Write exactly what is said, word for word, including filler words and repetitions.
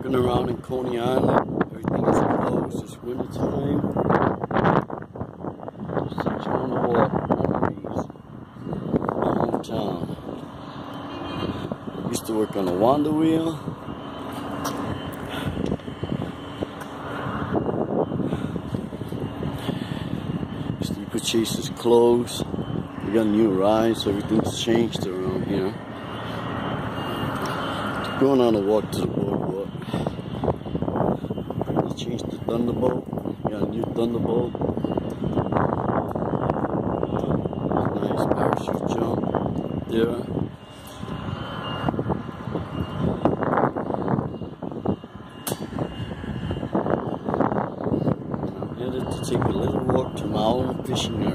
walking around in Coney Island. Everything is closed. It's winter time. Just on the walk, memories. My hometown. Used to work on the Wonder Wheel. Chase's clothes. We got new rides, so everything's changed around here. Going on a walk to the boardwalk. They changed the Thunderbolt. We got a new Thunderbolt. Nice parachute jump there. I'm headed to take a little walk to my own fishing